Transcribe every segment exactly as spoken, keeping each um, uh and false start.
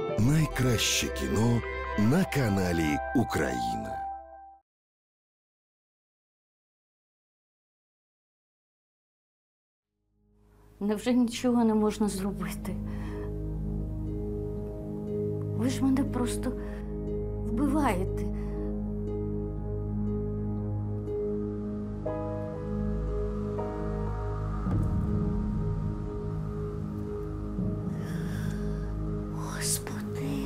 Найкраще кіно на каналі Україна. Невже нічого не можна зробити? Ви ж мене просто вбиваєте. Господи.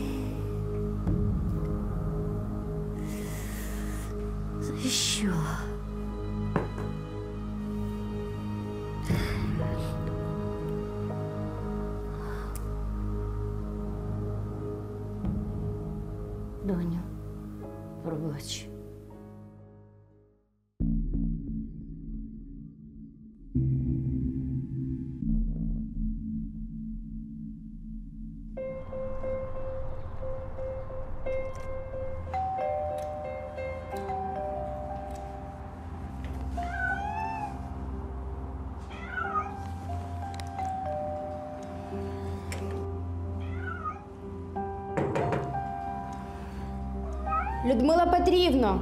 За що? Доню, пробач. Людмила Петрівно!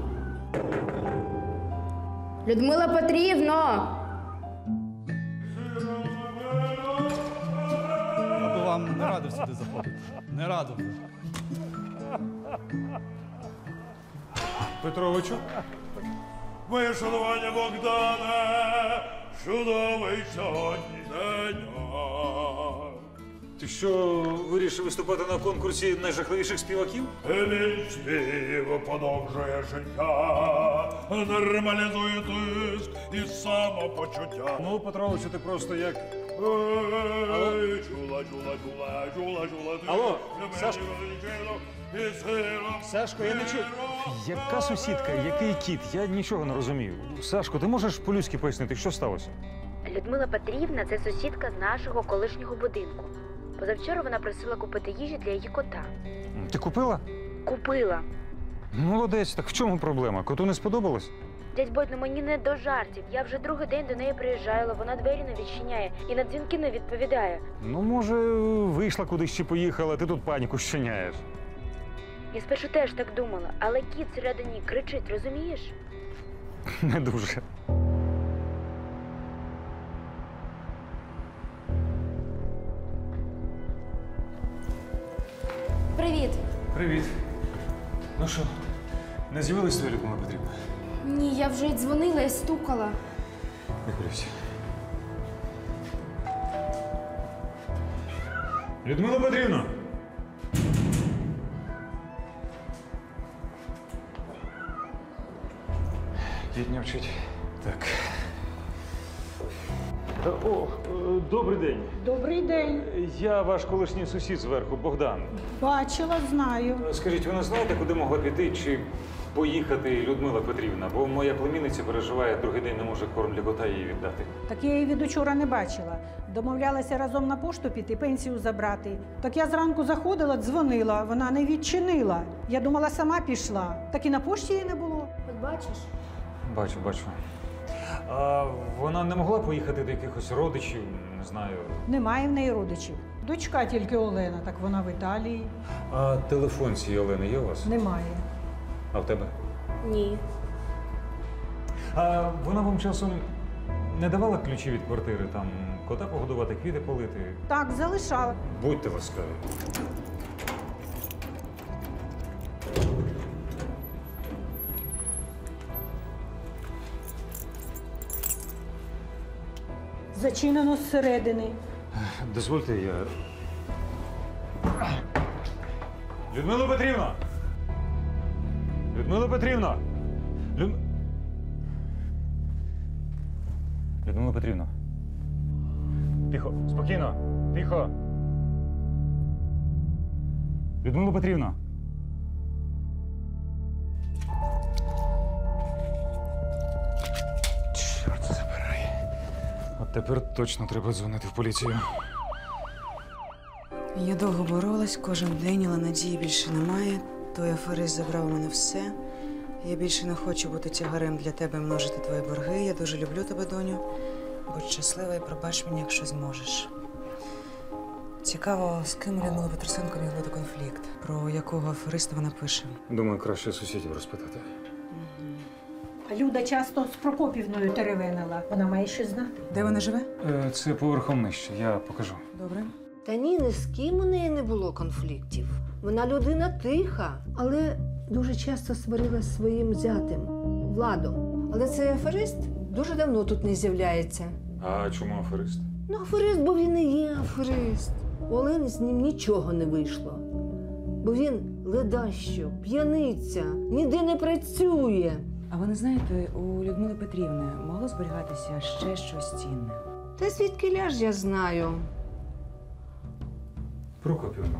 Людмила Петрівно! Я би вам не радив сюди заходити. Не радив. Петровичу? Моє шанування, Богдане, чудовий сьогодні день. Ти що, вирішив виступати на конкурсі найжахливіших співаків? Мій спів подовжує життя, нормалізує тиск і самопочуття. Ну, Петровичу, ти просто як... Ей, чула, чула, чула, чула, чула, ти. Алло, Любив Сашко. величину і силу. Сашко, я не чую. Яка сусідка, який кіт? Я нічого не розумію. Сашко, ти можеш по-людськи пояснити, що сталося? Людмила Петрівна – це сусідка з нашого колишнього будинку. Позавчора вона просила купити їжі для її кота. Ти купила? Купила. Молодець, так в чому проблема? Коту не сподобалось? Дядь Бодь, ну мені не до жартів. Я вже другий день до неї приїжджаю, але вона двері не відчиняє і на дзвінки не відповідає. Ну, може, вийшла кудись чи поїхала, ти тут паніку щиняєш. Я спершу теж так думала, але кіт всередині кричить, розумієш? Не дуже. Привіт! Привіт. Ну що, не з'явилась твоя Людмила Петрівна? Ні, я вже й дзвонила і стукала. Не хвилюйся. Людмила Петрівна! Кітня вчить. Так. О, добрий день. Добрий день. Я ваш колишній сусід зверху, Богдан. Бачила, знаю. Скажіть, ви не знаєте, куди могла піти чи поїхати Людмила Петрівна? Бо моя племінниця переживає, другий день не може корм для кота їй віддати. Так я її від учора не бачила. Домовлялася разом на пошту піти, пенсію забрати. Так я зранку заходила, дзвонила, вона не відчинила. Я думала, сама пішла. Так і на пошті її не було. От бачиш? Бачу, бачу. А вона не могла поїхати до якихось родичів, не знаю. Немає в неї родичів. Дочка тільки Олена, так вона в Італії. А телефон цієї Олени є у вас? Немає. А в тебе? Ні. А вона вам часом не давала ключі від квартири, там кота погодувати, квіти полити? Так, залишала. Будьте ласкаві. Зачинено зсередини. Дозвольте, я... Людмила Петрівна! Людмила Петрівна! Люд... Людмила Петрівна. Тихо, спокійно, тихо. Людмила Петрівна. Чорт забирай. От тепер точно треба дзвонити в поліцію. Я довго боролась, кожен день, але надії більше немає. Той аферист забрав у мене все. Я більше не хочу бути тягарем для тебе і множити твої борги. Я дуже люблю тебе, доню. Будь щаслива і пробач мені, якщо зможеш. Цікаво, з ким Людмила Петросенко міг бути конфлікт, про якого афериста вона пише. Думаю, краще сусідів розпитати. Люда часто з Прокопівною теревенила. Вона має ще знати. Де вона живе? Е, Це поверхом нижче, я покажу. Добре. Та ні, ні з ким у неї не було конфліктів. Вона людина тиха, але дуже часто сварилася зі своїм зятем, Владом. Але цей аферист дуже давно тут не з'являється. А чому аферист? Ну, аферист, бо він і є аферист. У Олени з ним нічого не вийшло. Бо він ледащо, п'яниця, ніде не працює. А ви не знаєте, у Людмили Петрівни могло зберігатися ще щось цінне? Та звідки ляж я знаю? Прокопівна.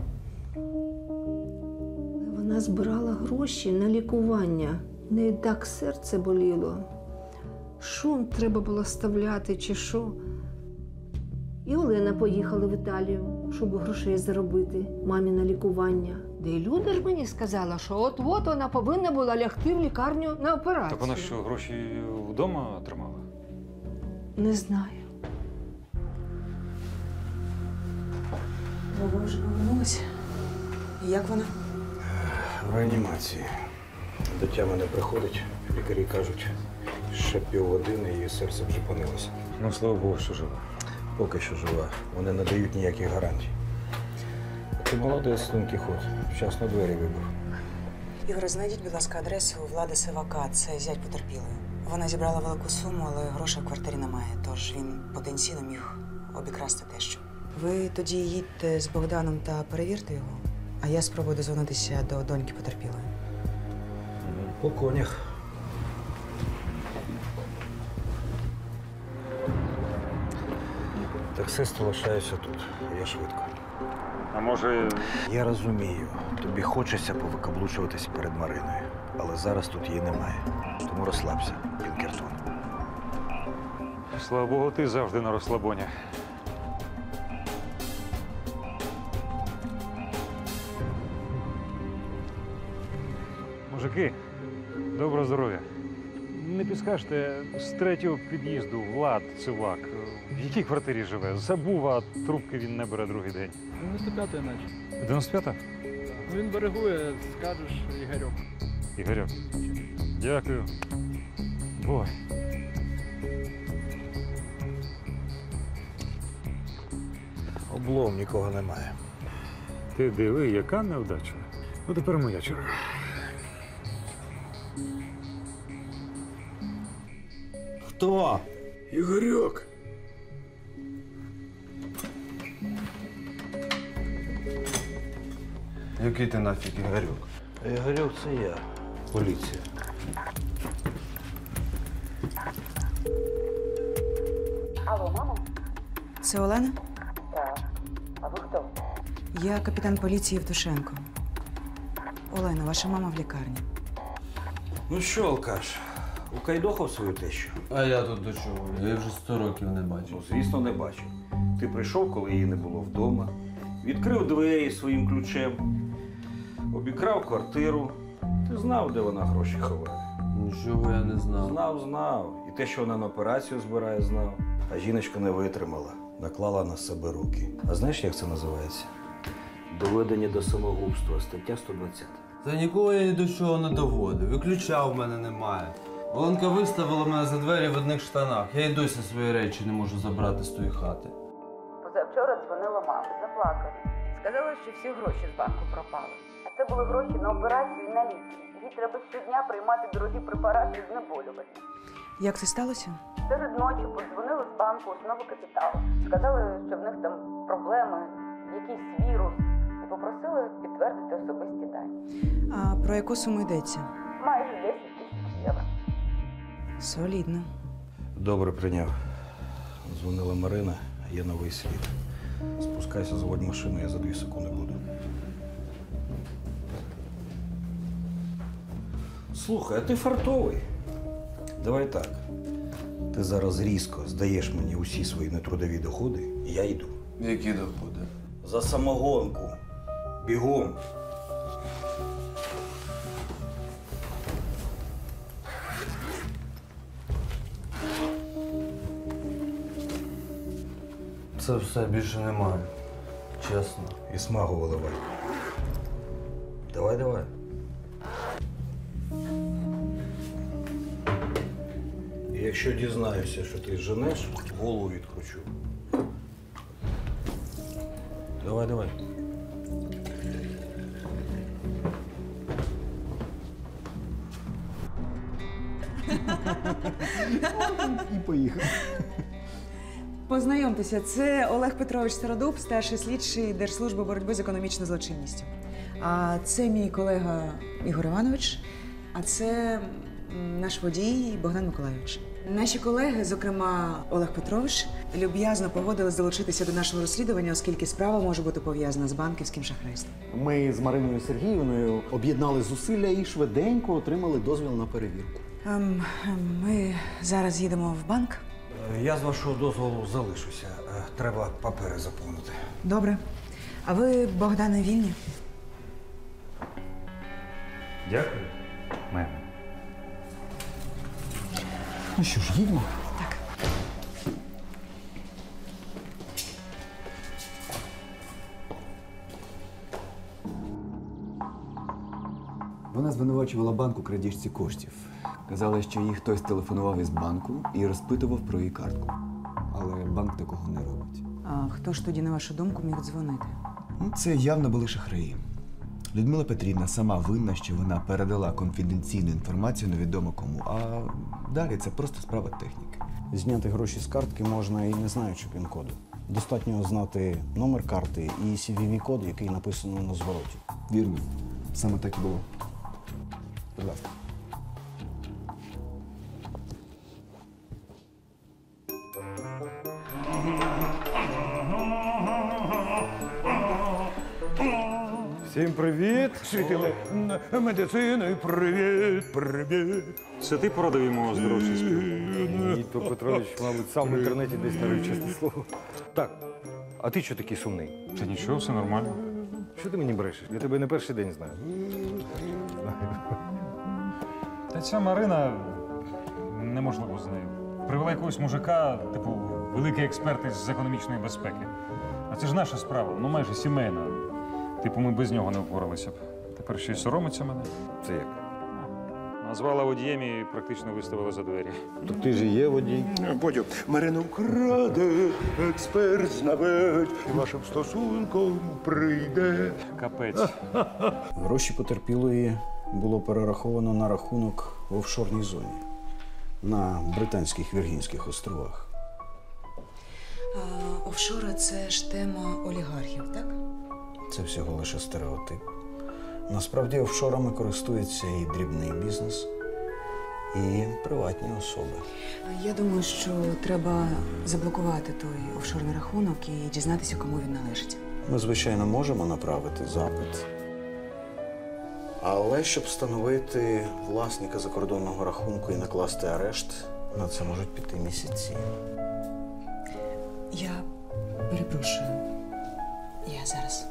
Вона збирала гроші на лікування. В неї так серце боліло. Шунт треба було ставляти чи що. І Олена поїхала в Італію, щоб грошей заробити мамі на лікування. Де й Люда ж мені сказала, що от-от вона повинна була лягти в лікарню на операцію. Так вона що, гроші вдома тримала? Не знаю. Ви вже повернулися? І як вона? В реанімації. До тями не приходить. Лікарі кажуть, ще півгодини її серце припинилося. Ну, слава Богу, що жива. Поки що жива. Вони не дають ніяких гарантій. Ти молодець, Дон Кіхот. Вчасно двері вибив. Ігор, знайдіть, будь ласка, адресу Влади Сивака. Це зять потерпілої. Вона зібрала велику суму, але грошей в квартирі немає. Тож він потенційно міг обікрасти тещо. Ви тоді їдьте з Богданом та перевірте його, а я спробую дозвонитися до доньки потерпілої. По конях. Таксисти лишаються тут. Я швидко. А може... Я розумію, тобі хочеться повикаблучуватись перед Мариною. Але зараз тут її немає. Тому розслабся, Пінкертон. Слава Богу, ти завжди на розслабоні. Мужики, доброго здоров'я. Не підскажете, з третього під'їзду Влад Сивак в якій квартирі живе? Забув, а трубки він не бере другий день. дев'яносто п'ята наче. дев'яносто п'ята? Він берегує, скажеш, Ігорьок. Ігорьок. Дякую. Бой. Облом, нікого немає. Ти диви, яка невдача. Ну, тепер моя черга. Хто? Ігорьок. Який ти нафіг Ігорьок? Ігорьок це я. Поліція. Алло, мамо? Це Олена? Так. А ви хто? Я капітан поліції Євтушенко. Олена, ваша мама в лікарні. Ну що, алкаш, укайдохав свою тещу? А я тут до чого? Я її вже сто років не бачив. Ну, звісно, не бачив. Ти прийшов, коли її не було вдома, відкрив двері своїм ключем, обікрав квартиру. Ти знав, де вона гроші ховає? Нічого я не знав. Знав, знав. І те, що вона на операцію збирає, знав. А жіночка не витримала, наклала на себе руки. А знаєш, як це називається? Доведення до самогубства, стаття сто двадцять. Та нікого я ні до чого не доводив. І ключа в мене немає. Оленка виставила мене за двері в одних штанах. Я й досі свої речі не можу забрати з тої хати. Позавчора дзвонила мама, заплакала. Сказала, що всі гроші з банку пропали. А це були гроші на операцію і на ліки. Їй треба щодня приймати дорогі препарати і знеболювання. Як це сталося? Серед ночі подзвонили з банку «Основи капіталу». Сказали, що в них там проблеми, якийсь вірус. І попросили підтвердити особисті дані. А про яку суму йдеться? Майже десять тисяч євро. Солідно. Добре прийняв. Дзвонила Марина, є новий слід. Спускайся, заводь машину, я за дві секунди буду. Слухай, а ти фартовий. Давай так. Ти зараз різко здаєш мені усі свої нетрудові доходи, і я йду. Які доходи? За самогонку. Бігом. Це все більше немає. чесно. І смагу виливай. Давай, давай. І якщо дізнаюся, що ти женеш, голову відкручу. Давай, давай. І поїхав. Познайомтеся, це Олег Петрович Стародуб, старший слідчий Держслужби боротьби з економічною злочинністю. А це мій колега Ігор Іванович, а це м, наш водій Богдан Миколайович. Наші колеги, зокрема Олег Петрович, люб'язно погодились долучитися до нашого розслідування, оскільки справа може бути пов'язана з банківським шахрайством. Ми з Мариною Сергіївною об'єднали зусилля і швиденько отримали дозвіл на перевірку. Ем, ем, ми зараз їдемо в банк. Я з вашого дозволу залишуся. Е, Треба папери заповнити. Добре. А ви, Богдане, вільні? Дякую. Мем. Ну що ж, їдемо? Так. Вона звинувачувала банк у крадіжці коштів. Казала, що їй хтось телефонував із банку і розпитував про її картку. Але банк такого не робить. А хто ж тоді, на вашу думку, міг дзвонити? Ну, це явно були шахраї. Людмила Петрівна сама винна, що вона передала конфіденційну інформацію невідомо кому, а далі це просто справа техніки. Зняти гроші з картки можна і не знаючи пін-коду. Достатньо знати номер карти і сі ві ві-код, який написано на звороті. Вірно. Саме так і було. Будь ласка. Всім привіт! Світили медицини, привіт, привіт! Це ти порадив йому оздоровчий спів? Ні, то Петрович, мабуть, сам в інтернеті десь навів чесне слово. Так, а ти що такий сумний? Та нічого, все нормально. Що ти мені брешеш? Я тебе не перший день знаю. Та ця Марина, неможливо з нею. Привела якогось мужика, типу, великий експерт із економічної безпеки. А це ж наша справа, ну майже сімейна. Типу, ми без нього не впоралися б. Тепер ще й соромиться мене. Це як? Назвала водієм і практично виставила за двері. То ти ж і є водій. Потім Марину вкраде, експерт знавець, і вашим стосунком прийде. Капець. Гроші потерпілої було перераховано на рахунок в офшорній зоні на Британських Віргінських островах. А, офшори – це ж тема олігархів, так? Це всього лише стереотип. Насправді офшорами користується і дрібний бізнес, і приватні особи. Я думаю, що треба заблокувати той офшорний рахунок і дізнатися, кому він належить. Ми, звичайно, можемо направити запит. Але щоб встановити власника закордонного рахунку і накласти арешт, на це можуть піти місяці. Я перепрошую. Я зараз.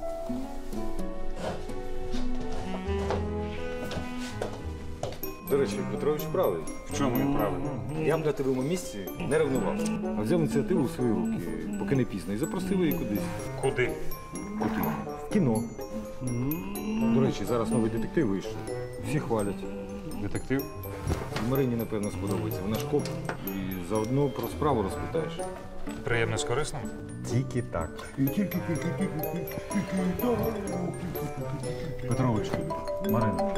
До речі, Петрович правий. В чому він правий? Я б на твоєму місці не ревнував. А взяв ініціативу в свої руки, поки не пізно, і запросив її кудись. Куди? В кіно. В кіно. До речі, зараз новий детектив вийшов. Всі хвалять. Детектив? Марині, напевно, сподобається. Вона ж коп. І заодно про справу розпитаєш. Приємно з корисним? Тільки так. Петрович, Марина.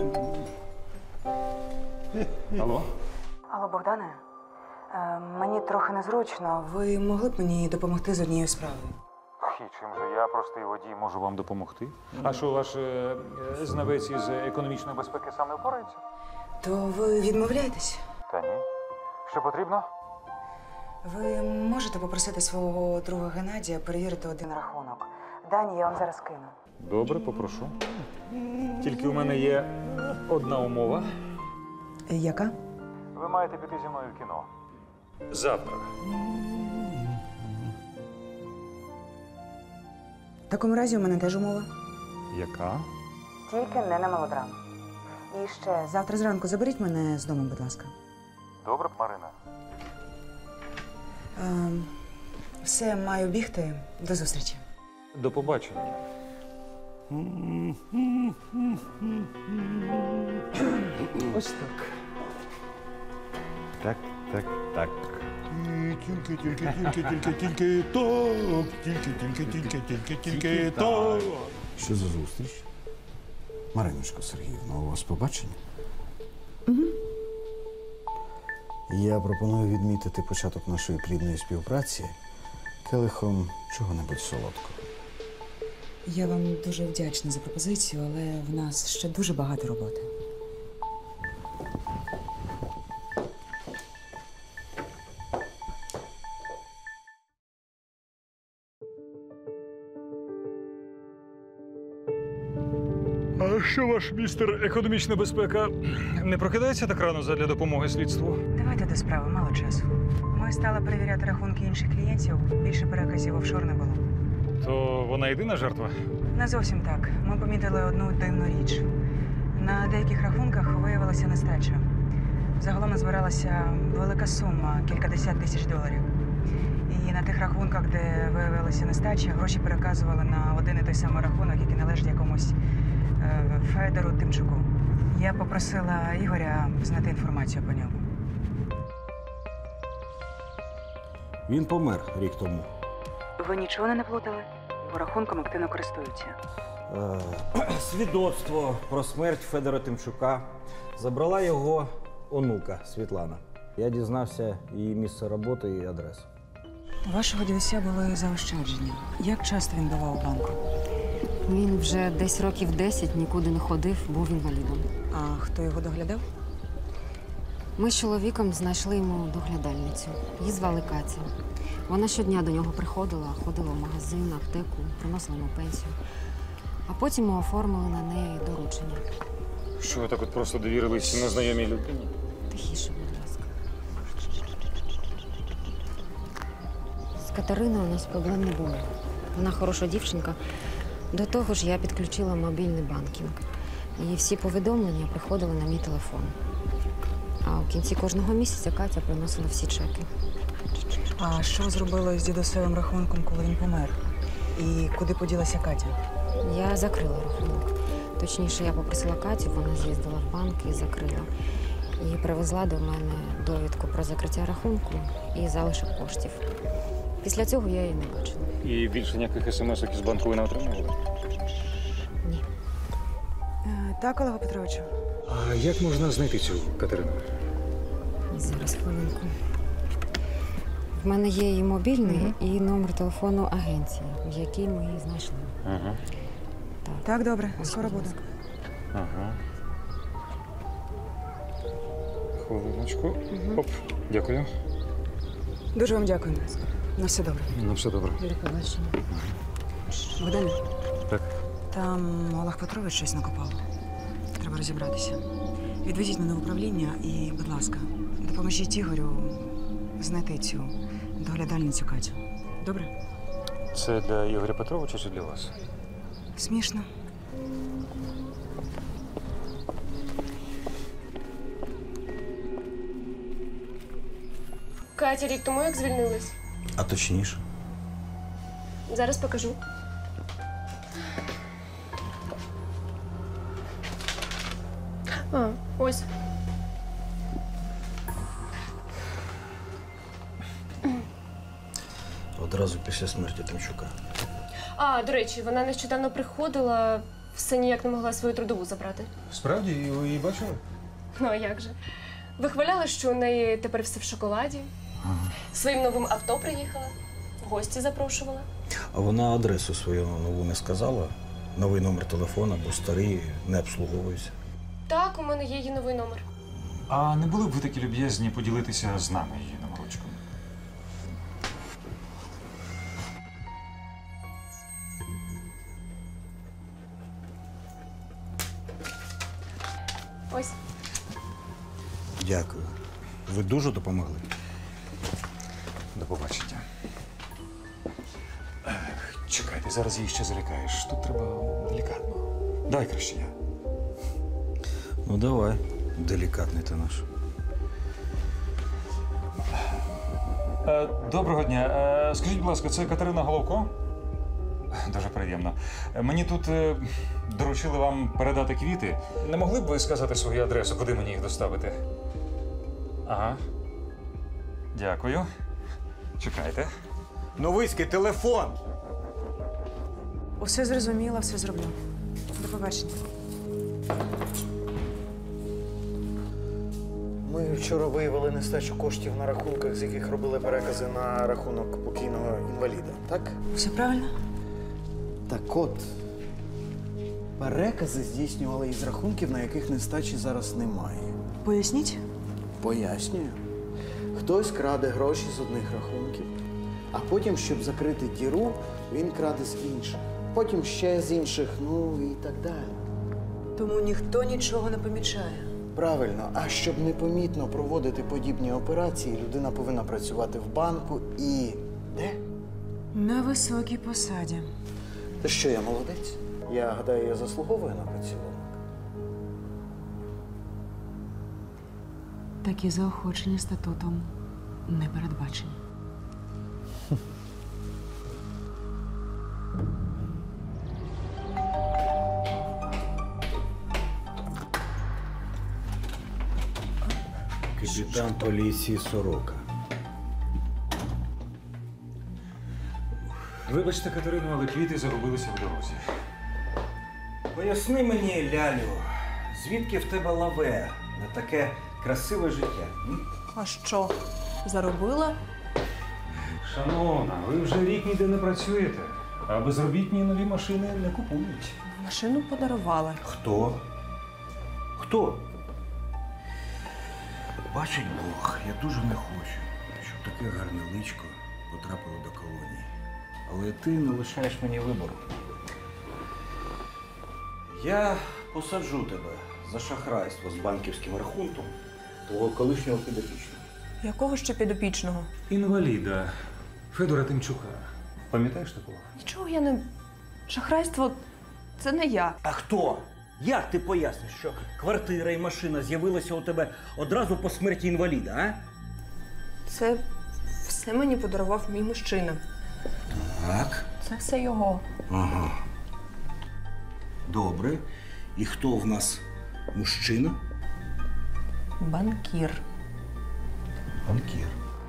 Алло? Алло, Богдане, е, мені трохи незручно. Ви могли б мені допомогти з однією справою? І чим же я, простий водій, можу вам допомогти? А що, ваш е, знавець із економічної безпеки сам не впорається? То ви відмовляєтесь? Та ні. Що потрібно? Ви можете попросити свого друга Геннадія перевірити один рахунок. Дані я вам зараз кину. Добре, попрошу. Тільки у мене є одна умова. Яка? Ви маєте піти зі мною в кіно. Завтра. В такому разі у мене теж умова. Яка? Тільки не на мелодраму. І ще завтра зранку заберіть мене з дому, будь ласка. Добре, Марина. Ем, все, маю бігти. До зустрічі. До побачення. Ось так. Так, так, так. Тільки, тільки, тільки, тільки, тільки так. Тільки, тільки, тільки, тільки, тільки так. Що за зустріч? Мариночко Сергіївна, у вас побачення? Угу. Я пропоную відмітити початок нашої плідної співпраці келихом чого-небудь солодкого. Я вам дуже вдячна за пропозицію, але в нас ще дуже багато роботи. А що ваш містер економічна безпека не прокидається так рано задля допомоги слідству? Давайте до справи, мало часу. Ми стали перевіряти рахунки інших клієнтів, більше переказів офшор не було. То вона єдина жертва? Не зовсім так. Ми помітили одну дивну річ. На деяких рахунках виявилася нестача. Загалом назбиралася велика сума, кількадесят тисяч доларів. І на тих рахунках, де виявилася нестача, гроші переказували на один і той самий рахунок, який належить якомусь е, Федору Тимчуку. Я попросила Ігоря знайти інформацію по ньому. Він помер рік тому. Ви нічого не наплутали? Бо рахунком активно користуються. Е, свідоцтво про смерть Федора Тимчука забрала його онука Світлана. Я дізнався її місце роботи і адресу. У вашого дідуся були заощадження. Як часто він бував у банку? Він вже десь років десять нікуди не ходив, був інвалідом. А хто його доглядав? Ми з чоловіком знайшли йому доглядальницю. Її звали Катя. Вона щодня до нього приходила, ходила в магазин, аптеку, приносила йому пенсію. А потім ми оформили на неї доручення. Що ви так от просто довірились незнайомій людині? Тихіше, будь ласка. З Катериною у нас проблем не було. Вона хороша дівчинка. До того ж, я підключила мобільний банкінг. І всі повідомлення приходили на мій телефон. А в кінці кожного місяця Катя приносила всі чеки. А що зробили з дідусевим рахунком, коли він помер? І куди поділася Катя? Я закрила рахунок. Точніше, я попросила Катю, вона з'їздила в банк і закрила. І привезла до мене довідку про закриття рахунку і залишок коштів. Після цього я її не бачила. І більше ніяких смс-ок із банку ви не отримували? Ні. Е, так, Олег Петровичу. А як можна знайти цю Катерину? Зараз, хвилинку. В мене є її мобільний mm-hmm. і номер телефону агенції, в якій ми її знайшли. Ага. Так, так добре, скоро буду. Ага. Хвилиночку. Mm-hmm. Оп, дякую. Дуже вам дякую. На все добре. На все добре. До побачення. Богдане? Так. Там Олег Петрович щось накопав. Треба розібратися. Відвезіть мене в управління і, будь ласка, допоможіть Ігорю знайти цю доглядальницю Катю. Добре? Це для Ігоря Петровича чи для вас? Смішно. Катя рік тому як звільнилась? А точніше? Зараз покажу. А, ось. Одразу після смерті Тимчука. А, до речі, вона нещодавно приходила, все ніяк не могла свою трудову забрати. Справді? Ви її бачили? Ну, а як же? Вихваляла, що у неї тепер все в шоколаді. Ага. Своїм новим авто приїхала, в гості запрошувала. А вона адресу свою нову не сказала? Новий номер телефона, бо старий не обслуговується. Так, у мене є її новий номер. А не були б ви такі люб'язні поділитися з нами її номерочком? Ось. Дякую. Ви дуже допомогли. До побачення. Чекайте, зараз її ще залякаєш. Тут треба делікатно. Давай краще я. Ну давай, делікатний ти наш. Е, доброго дня. Е, скажіть, будь ласка, це Катерина Головко? Дуже приємно. Мені тут е, доручили вам передати квіти. Не могли б ви сказати свою адресу, куди мені їх доставити? Ага. Дякую. Чекайте. Новицький, телефон! Усе зрозуміло, все зроблю. До побачення. Ми вчора виявили нестачу коштів на рахунках, з яких робили перекази на рахунок покійного інваліда, так? Все правильно? Так от, перекази здійснювали із рахунків, на яких нестачі зараз немає. Поясніть? Пояснюю. Хтось краде гроші з одних рахунків, а потім, щоб закрити діру, він краде з інших. Потім ще з інших, ну і так далі. Тому ніхто нічого не помічає. Правильно, а щоб непомітно проводити подібні операції, людина повинна працювати в банку і… де? На високій посаді. Та що, я молодець? Я гадаю, я заслуговую на поцілунок. Такі заохочення статутом не передбачені. Капітан поліції Сорока. Вибачте, Катерину, але квіти загубилися в дорозі. Поясни мені, Лялю, звідки в тебе лаве на таке красиве життя? М? А що, заробила? Шановна, ви вже рік ніде не працюєте, а безробітні нові машини не купують. Машину подарували. Хто? Хто? Бачить Бог, я дуже не хочу, щоб таке гарне личко потрапило до колонії. Але ти не лишаєш мені вибору. Я посаджу тебе за шахрайство з банківським рахунком твого колишнього підопічного. Якого ще підопічного? Інваліда Федора Тимчука. Пам'ятаєш такого? Нічого я не… Шахрайство – це не я. А хто? Як ти поясниш, що квартира і машина з'явилися у тебе одразу по смерті інваліда, а? Це все мені подарував мій мужчина. Так. Це все його. Ага. Добре. І хто в нас мужчина? Банкір. Банкір.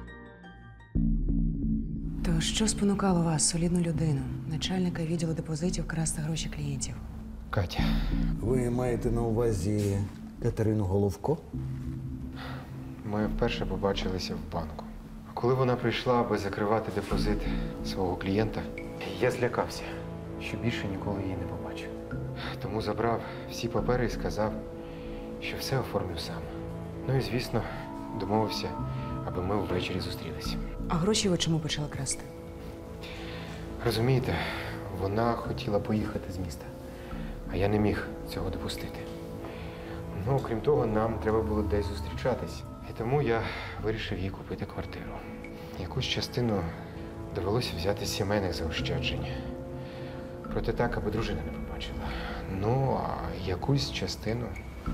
То що спонукало вас, солідну людину, начальника відділу депозитів, красти гроші клієнтів? Катя. Ви маєте на увазі Катерину Головко? Ми вперше побачилися в банку. Коли вона прийшла, аби закривати депозит свого клієнта, я злякався, що більше ніколи її не побачу. Тому забрав всі папери і сказав, що все оформлю сам. Ну і, звісно, домовився, аби ми ввечері зустрілися. А гроші ви чому почали красти? Розумієте, вона хотіла поїхати з міста, а я не міг цього допустити. Ну, окрім того, нам треба було десь зустрічатись. І тому я вирішив їй купити квартиру. Якусь частину довелося взяти з сімейних заощаджень. Проте так, аби дружина не побачила. Ну, а якусь частину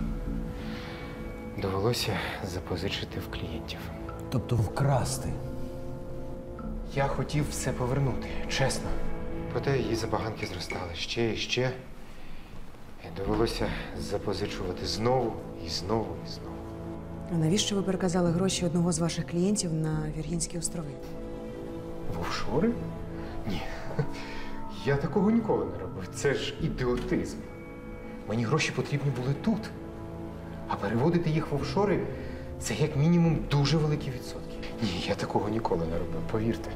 довелося запозичити в клієнтів. Тобто вкрасти? Я хотів все повернути, чесно. Проте її забаганки зростали ще і ще. І довелося запозичувати знову, і знову, і знову. А навіщо ви переказали гроші одного з ваших клієнтів на Віргінські острови? В офшори? Ні. Я такого ніколи не робив. Це ж ідіотизм. Мені гроші потрібні були тут. А переводити їх в офшори – це як мінімум дуже великі відсотки. Ні, я такого ніколи не робив, повірте.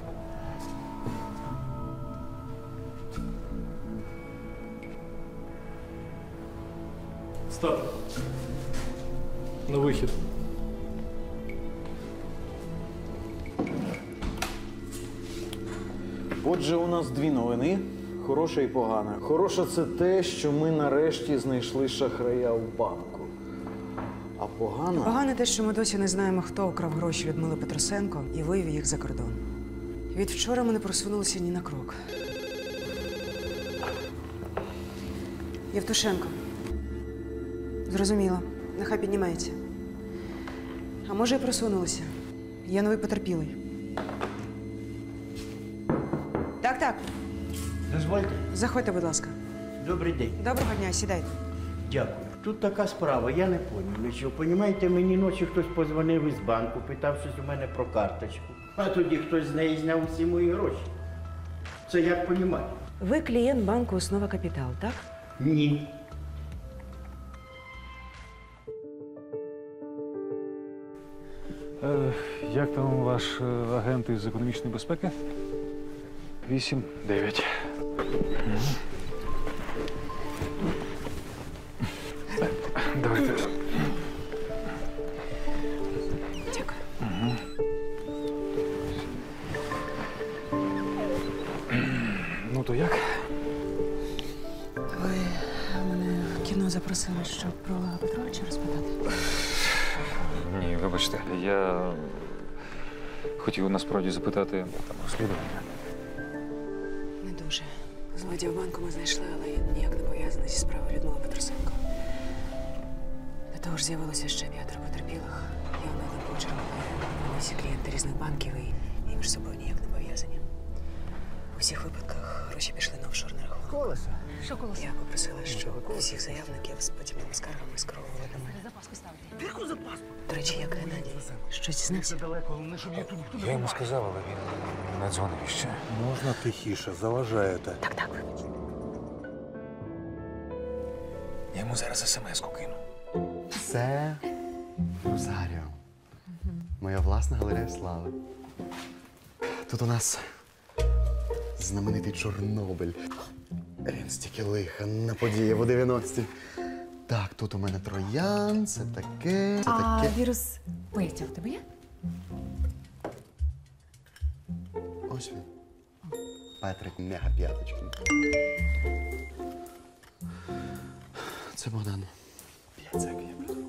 Стати. На вихід. Отже, у нас дві новини. Хороша і погана. Хороша – це те, що ми нарешті знайшли шахрая в банку. А погана… Погане те, що ми досі не знаємо, хто украв гроші Людмили Петросенко і вивів їх за кордон. Від вчора ми не просунулися ні на крок. Євтушенко. Зрозуміло. Нехай піднімається. А може, і просунулися. Є новий потерпілий. Так, так. Дозвольте. Заходьте, будь ласка. Добрий день. Доброго дня, сідайте. Дякую. Тут така справа, я не поняв нічого. Понімаєте, мені ночі хтось подзвонив із банку, питав щось у мене про карточку. А тоді хтось з неї зняв усі мої гроші. Це як понімати? Ви клієнт банку «Основа Капітал», так? Ні. Е, як там ваш е, агент із економічної безпеки? Вісім, дев'ять. Давайте. Дякую. Угу. Ну то як? Ви мене в кіно запросили, щоб про Петровича розпитати. Ні, вибачте, я хотів насправді запитати там розслідування. Не дуже. Злодія в банку ми знайшли, але він ніяк не пов'язаний зі справою Людмили Петросенко. До того ж з'явилося ще п'ятеро потерпілих. І вони один почерпали. Вони всі клієнти різних банків і, і між собою ніяк не пов'язані. У всіх випадках гроші пішли на офшорний рахунок. Колесо. Що колесо? Я попросила, щоб всіх заявників з подібними скаргами скеровували до мене. Запаску ставити. Яку запаску? До речі, як Геннадій? Щось дізнався? Я йому сказав, але він не дзвонив ще. Можна тихіше, заважаєте. Так, так, вибач. Я йому зараз смс-ку кину. Це Розаріо. Моя власна галерея слави. Тут у нас знаменитий Чорнобиль. Він стільки лиха наподіяв у дев'яності. Так, тут у мене Троян, це таке, це А таке. вірус поїття в тебе є? Ось він. Петрик Мега-П'яточкін. Це Богдан. П'яцек, я буду.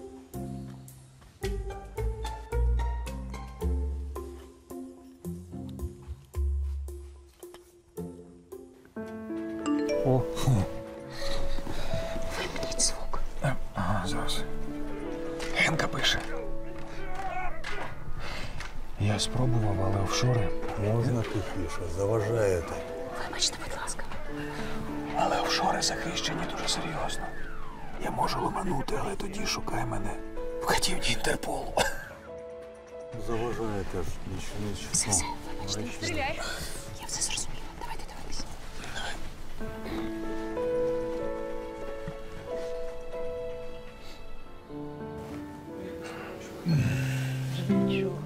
О. Вимкніть звук. Ага, зараз. Генка пише. Я спробував, але офшори. Можна тихіше, заважаєте. Вибачте, будь ласка. Але офшори захищені дуже серйозно. Я можу ломанути, але тоді шукай мене в катівні Інтерполу. Заважаєте ж, ніч, ніч. Все, все, вибачте. Стріляй. Я все зрозуміла. Давайте дивитися. Нічого.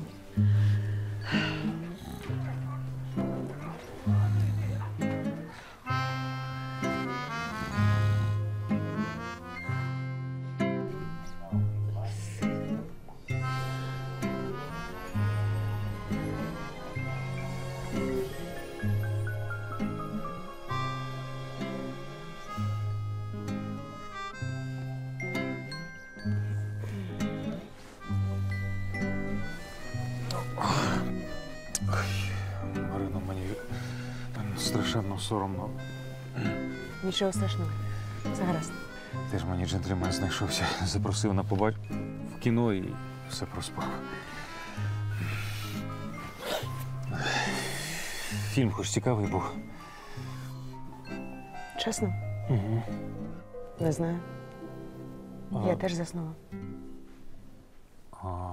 Марино, мені страшенно соромно. Нічого страшного. Все гаразд. Ти ж мені джентльмен знайшовся, запросив на побач в кіно і все проспав. Фільм хоч цікавий був. Чесно? Угу. Не знаю. А. Я теж заснула. А.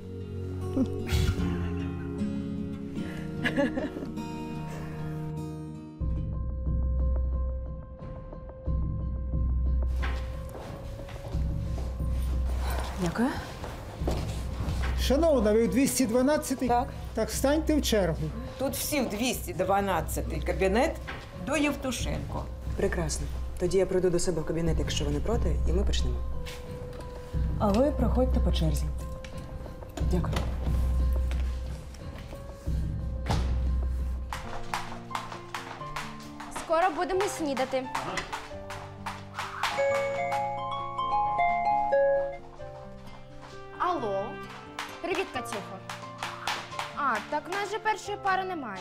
Дякую. Шановна, ви в двісті дванадцятий? Так. Так станьте в чергу. Тут всі в двісті дванадцятий кабінет до Євтушенко. Прекрасно. Тоді я прийду до себе в кабінет, якщо ви не проти, і ми почнемо. А ви проходьте по черзі. Дякую. Скоро будемо снідати. Алло. Привіт, Катюхо. А, так в нас же першої пари немає.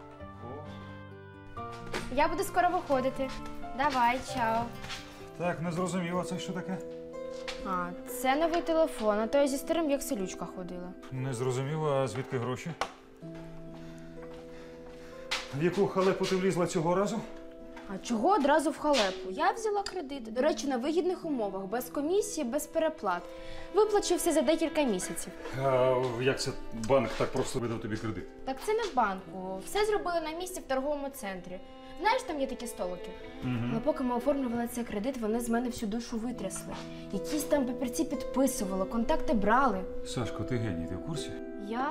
Я буду скоро виходити. Давай, чао. Так, не зрозуміло, це що таке? А, це новий телефон, а то я зі старим як селючка ходила. Не зрозуміло, а звідки гроші? В яку халепу ти влізла цього разу? А чого одразу в халепу? Я взяла кредит. До речі, на вигідних умовах, без комісії, без переплат. Виплачу все за декілька місяців. А як це банк так просто видав тобі кредит? Так це не в банку. Все зробили на місці в торговому центрі. Знаєш, там є такі столики? Угу. Але поки ми оформлювали цей кредит, вони з мене всю душу витрясли. Якісь там папірці підписували, контакти брали. Сашко, ти геній, ти в курсі? Я...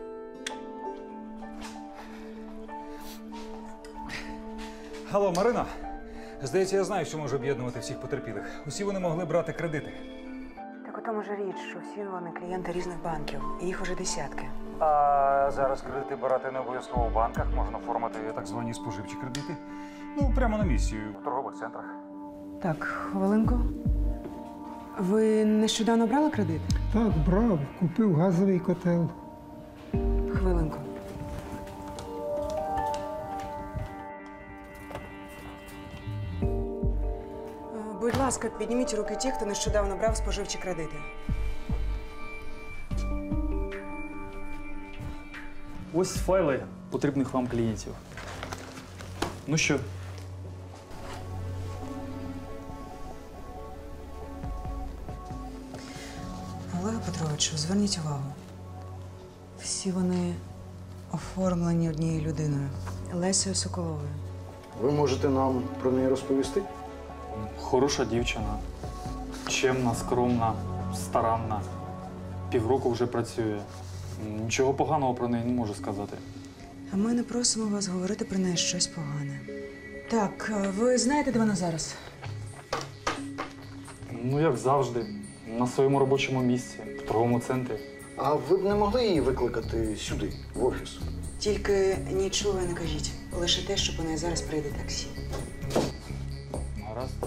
Алло, Марина. Здається, я знаю, що може об'єднувати всіх потерпілих. Усі вони могли брати кредити. Так у тому ж річ, що всі вони клієнти різних банків, і їх уже десятки. А зараз кредити брати не обов'язково в банках, можна оформити так звані споживчі кредити. Ну, прямо на місці, в торгових центрах. Так, хвилинку. Ви нещодавно брали кредит? Так, брав, купив газовий котел. Хвилинку. Будь ласка, підніміть руки ті, хто нещодавно брав споживчі кредити. Ось файли потрібних вам клієнтів. Ну що? Олег Петровичу, зверніть увагу. Всі вони оформлені однією людиною – Лесею Соколовою. Ви можете нам про неї розповісти? Хороша дівчина. Чемна, скромна, старанна. Півроку вже працює. Нічого поганого про неї не можу сказати. А ми не просимо вас говорити про неї щось погане. Так, ви знаєте, де вона зараз? Ну, як завжди, на своєму робочому місці, в торговому центрі. А ви б не могли її викликати сюди, в офіс? Тільки нічого не кажіть. Лише те, що по неї зараз прийде таксі. Гаразд.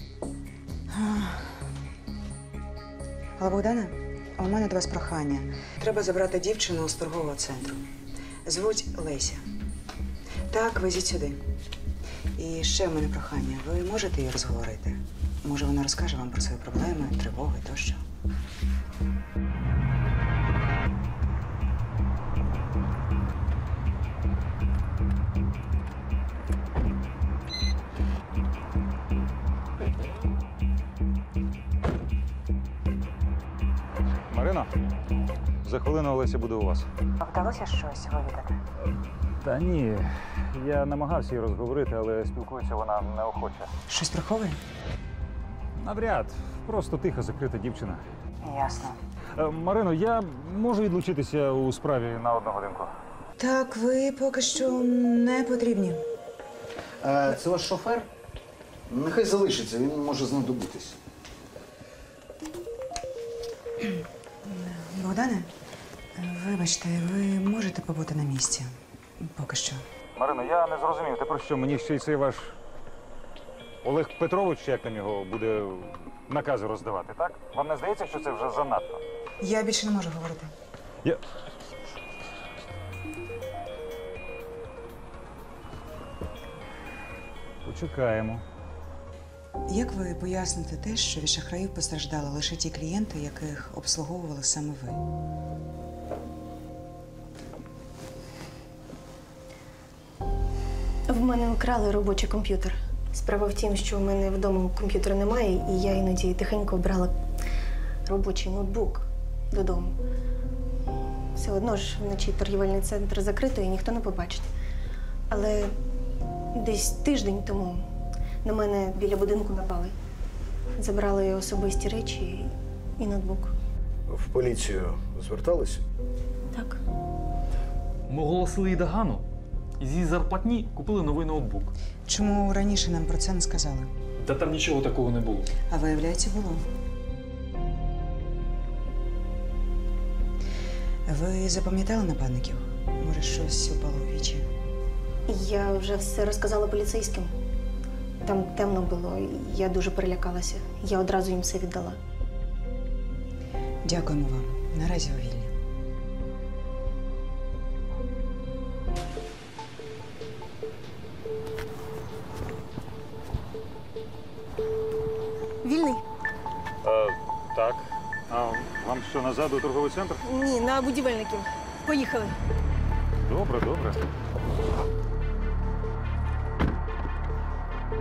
Але, Богдане, у мене до вас прохання. Треба забрати дівчину з торгового центру. Звуть Леся. Так, везіть сюди. І ще в мене прохання. Ви можете її розговорити? Може, вона розкаже вам про свої проблеми, тривоги тощо? Марина, за хвилину Олеся буде у вас. Вдалося щось вивідати? Та ні, я намагався її розговорити, але спілкується вона неохоче. Щось приховує? Навряд. Просто тиха, закрита дівчина. Ясно. Е, Марино, я можу відлучитися у справі на одну годинку? Так, ви поки що не потрібні. Е, це ваш шофер? Нехай залишиться, він може знадобитись. Богдане, вибачте, ви можете побути на місці? Поки що. Марино, я не зрозумів. Ти про що? Мені ще й цей ваш Олег Петрович, як там його, буде накази роздавати, так? Вам не здається, що це вже занадто? Я більше не можу говорити. Я... Почекаємо. Як ви поясните те, що від шахраїв постраждали лише ті клієнти, яких обслуговували саме ви? В мене вкрали робочий комп'ютер. Справа в тім, що в мене вдома комп'ютера немає, і я іноді тихенько брала робочий ноутбук додому. Все одно ж вночі торгівельний центр закритий і ніхто не побачить. Але десь тиждень тому на мене біля будинку напали. Забрали особисті речі і ноутбук. В поліцію зверталися? Так. Ми оголосили їй догану. І з її зарплатні купили новий ноутбук. Чому раніше нам про це не сказали? Та там нічого такого не було. А виявляється, було. Ви запам'ятали нападників? Може, щось упало у вічі? Я вже все розказала поліцейським. Там темно було, і я дуже перелякалася. Я одразу їм все віддала. Дякуємо вам. Наразі ви вільні. Вільний? А, так. А вам що, назад у торговий центр? Ні, на будівельників. Поїхали. Добре, добре.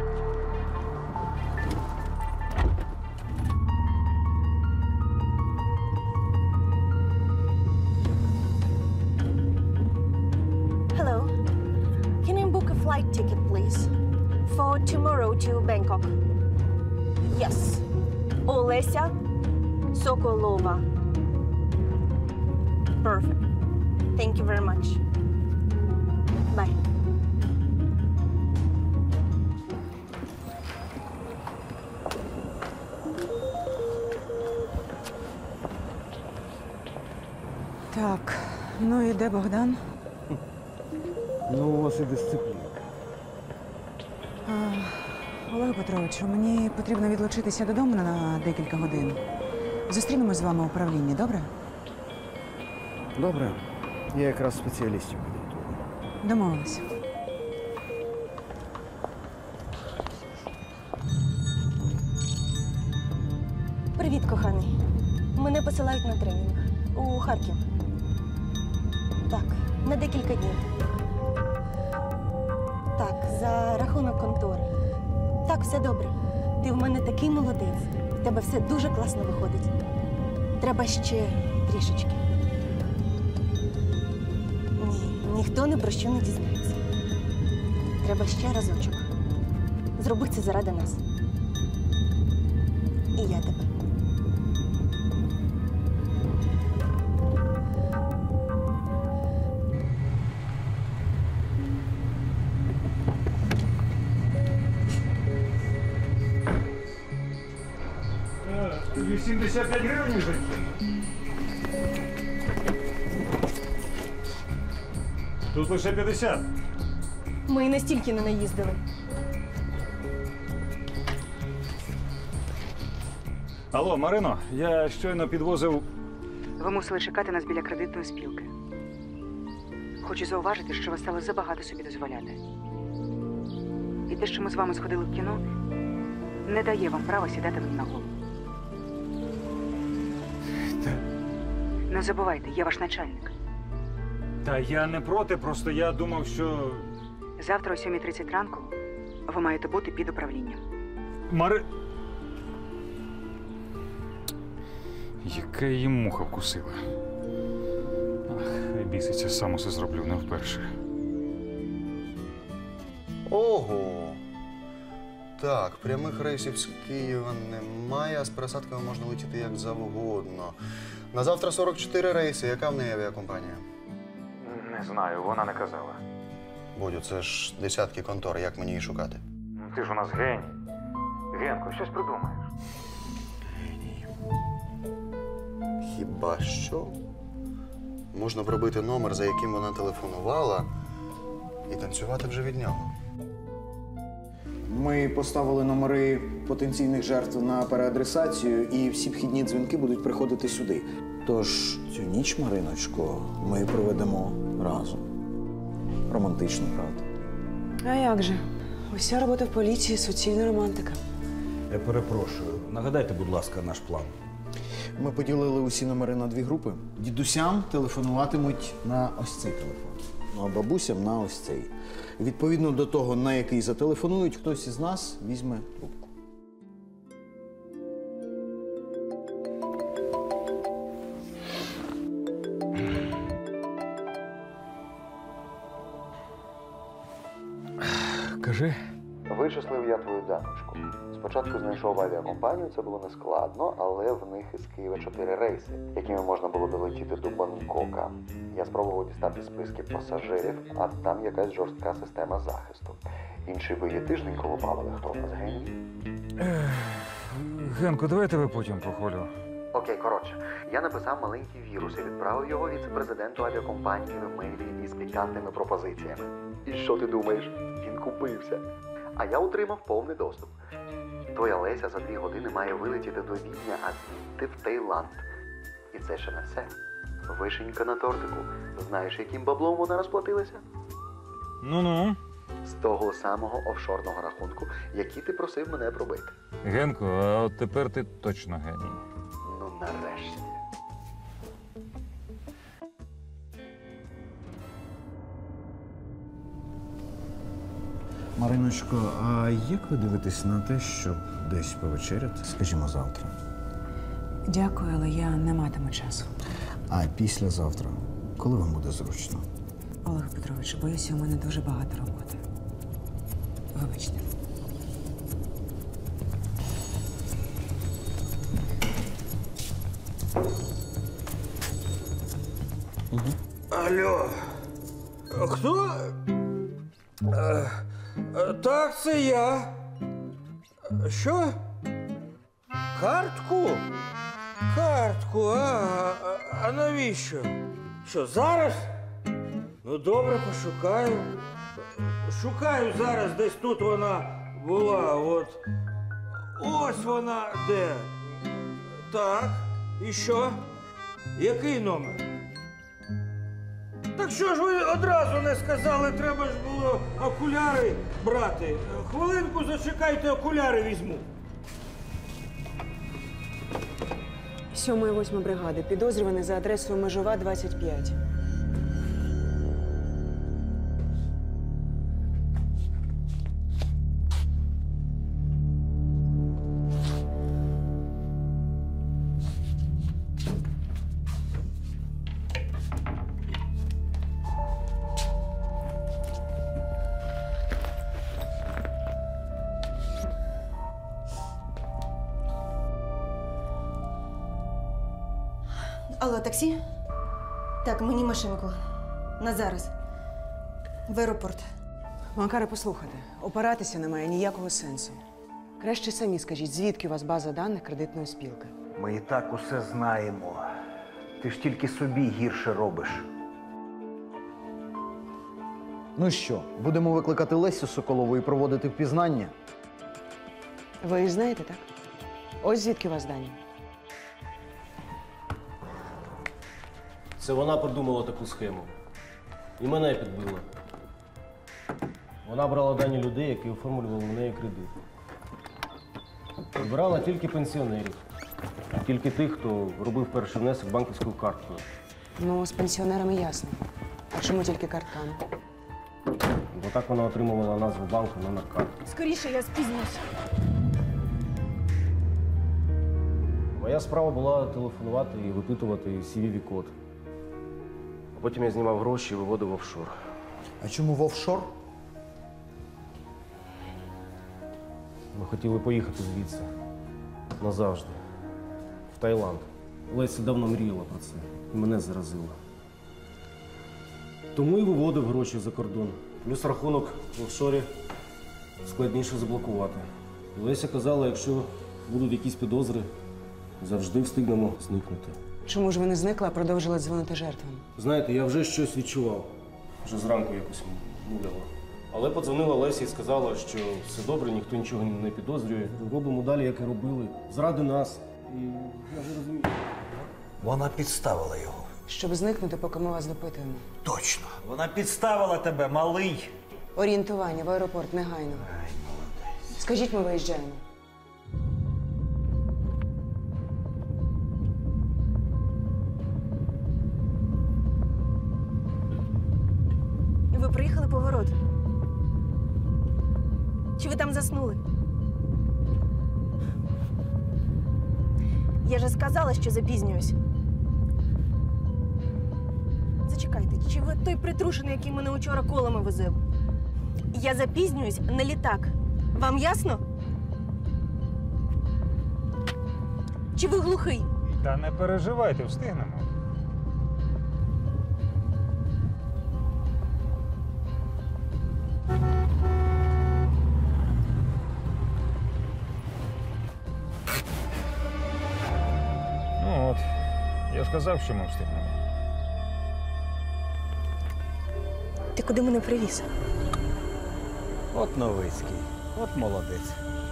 to Bangkok. Yes. Олеся Соколова. Perfect. Thank you very much. Bye. Так, ну і де Богдан? Ну, у вас і дисципліна. А, Олег Петровичу, мені потрібно відлучитися додому на декілька годин. Зустрінемось з вами у управлінні, добре? Добре. Я якраз спеціалістів підготую. Домовились. Привіт, коханий. Мене посилають на тренінг у Харків. Так, на декілька днів. Так, за рахунок контори. Так, все добре. Ти в мене такий молодець. В тебе все дуже класно виходить. Треба ще трішечки. Ні, ніхто ні про що не дізнається. Треба ще разочок. Зроби це заради нас. І я тебе. вісімдесят п'ять гривень вже? Тут лише п'ятдесят. Ми і настільки не наїздили. Алло, Марино, я щойно підвозив. Ви мусили чекати нас біля кредитної спілки. Хочу зауважити, що ви стали забагато собі дозволяти. І те, що ми з вами сходили в кіно, не дає вам права сідати мені на голову. Не забувайте, я ваш начальник. Та я не проти, просто я думав, що. Завтра о сьомій тридцять ранку ви маєте бути під управлінням. Мари. Яка її муха вкусила. Ах, хай біситься, сам усе зроблю, не вперше. Ого! Так, прямих рейсів з Києва немає, а з пересадками можна летіти як завгодно. На завтра сорок чотири рейси. Яка в неї авіакомпанія? Не знаю, вона не казала. Бодю, це ж десятки контор, як мені її шукати? Ти ж у нас геній. Генко, щось придумаєш. Хіба що? Можна пробити номер, за яким вона телефонувала, і танцювати вже від нього. Ми поставили номери потенційних жертв на переадресацію, і всі вхідні дзвінки будуть приходити сюди. Тож цю ніч, Мариночко, ми проведемо разом. Романтично, правда? А як же? Уся робота в поліції – суцільна романтика. Я перепрошую. Нагадайте, будь ласка, наш план. Ми поділили усі номери на дві групи. Дідусям телефонуватимуть на ось цей телефон, ну а бабусям на ось цей. Відповідно до того, на який зателефонують, хтось із нас візьме трубку. Кажи. Вичислив я твою даночку. Спочатку знайшов авіакомпанію, це було нескладно, але в них із Києва чотири рейси, якими можна було долетіти до Бангкока. Я спробував дістати списки пасажирів, а там якась жорстка система захисту. Інші би є тиждень колупали, хто в нас геній? Генко, давай я тебе потім похвалю. Окей, коротше, я написав маленький вірус і відправив його віце-президенту авіакомпанії в мейлі із пікантними пропозиціями. І що ти думаєш? Він купився. А я отримав повний доступ. Твоя Леся за дві години має вилетіти до Відня, а звідти в Таїланд. І це ще не все. Вишенька на тортику. Знаєш, яким баблом вона розплатилася? Ну-ну. З того самого офшорного рахунку, який ти просив мене пробити. Генко, а от тепер ти точно геній. Ну, нарешті. Мариночко, а як ви дивитесь на те, щоб десь повечеряти, скажімо, завтра? Дякую, але я не матиму часу. А післязавтра, коли вам буде зручно? Олег Петрович, боюся, у мене дуже багато роботи. Вибачте. Алло. Хто? Е, е, Так, це я. Що? Картку? Картку, а, а, а навіщо? Що, зараз? Ну, добре, пошукаю. Шукаю зараз, десь тут вона була, от. Ось вона де. Так, і що? Який номер? Так що ж ви одразу не сказали, треба ж було окуляри брати. Хвилинку зачекайте, окуляри візьму. Сьома і восьма бригади. Підозрюваний за адресою Межова, двадцять п'ять. Алло, таксі? Так, мені машинку. На зараз. В аеропорт. Макаре, послухайте, опиратися немає ніякого сенсу. Краще самі скажіть, звідки у вас база даних кредитної спілки? Ми і так усе знаємо. Ти ж тільки собі гірше робиш. Ну що, будемо викликати Лесю Соколову і проводити впізнання? Ви її знаєте, так? Ось звідки у вас дані. Це вона придумала таку схему. І мене підбила. Вона брала дані людей, які оформлювали в неї кредит. Брала тільки пенсіонерів. Тільки тих, хто робив перший внесок банківською карткою. Ну, з пенсіонерами ясно. А чому тільки картками? Бо так вона отримувала назву банку номер картки. Скоріше, я спізнюся. Моя справа була телефонувати і випитувати сі ві ві-код. А потім я знімав гроші і виводив в офшор. А чому в офшор? Ми хотіли поїхати звідси. Назавжди. В Таїланд. Леся давно мріяла про це. І мене заразила. Тому і виводив гроші за кордон. Плюс рахунок в офшорі складніше заблокувати. І Леся казала, якщо будуть якісь підозри, завжди встигнемо зникнути. Чому ж ви не зникли, а продовжили дзвонити жертвам? Знаєте, я вже щось відчував. Вже зранку якось муляло. Але подзвонила Леся і сказала, що все добре, ніхто нічого не підозрює. Робимо далі, як і робили. Заради нас. І я вже розумію. Вона підставила його. Щоб зникнути, поки ми вас допитуємо. Точно. Вона підставила тебе, малий. Орієнтування в аеропорт негайно. Скажіть, ми виїжджаємо. Ви приїхали поворот. Чи ви там заснули? Я же сказала, що запізнююсь. Зачекайте, чи ви той притрушений, який мене учора колами возив? Я запізнююсь на літак. Вам ясно? Чи ви глухий? Та не переживайте, встигнемо. Ну от, я ж казав, що ми встигнемо. Ти куди мене привіз? От Новицький, от молодець.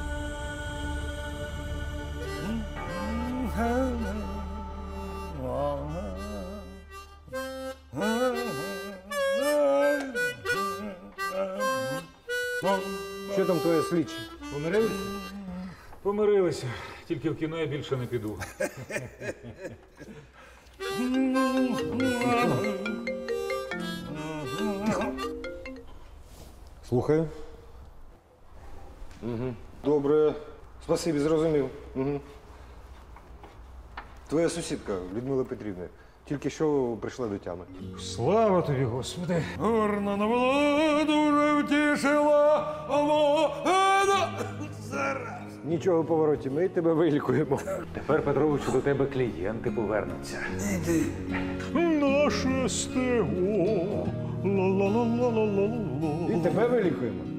Що там твоє слідчі? Помирилися? Помирилися. Тільки в кіно я більше не піду. Слухаю. Угу. Добре. Спасибі, зрозумів. Угу. Твоя сусідка, Людмила Петрівна, тільки що прийшла до тями. Слава тобі, Господи! Горна навела, дуже втішила, а вода зараз. Нічого в повороті, ми тебе вилікуємо. Тепер, Петровичу, до тебе клієнти повернуться. Наше стего. Ла-ла-ла-ла-ла-ла-ла. І тебе вилікуємо.